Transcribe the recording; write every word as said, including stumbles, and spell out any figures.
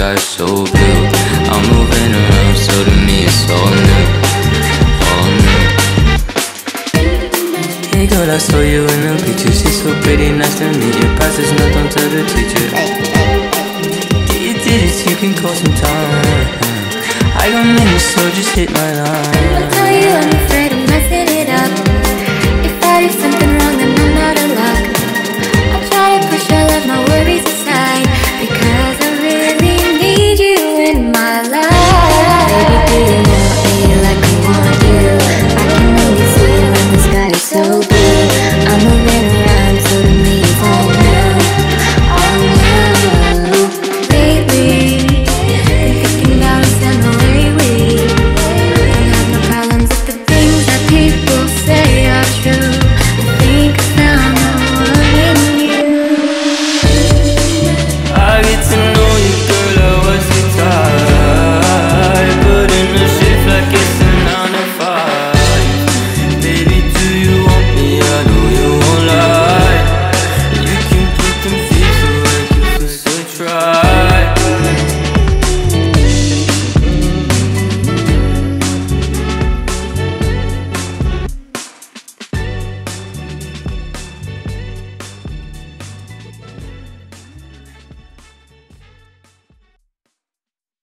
sky so blue. I'm moving around, so to me it's all new, all new. Hey girl, I saw you in the picture. She's so pretty, nice to meet you. Pass this note on to the teacher. You did it, you can call some time. I got minutes, so just hit my line. I'll tell you I'm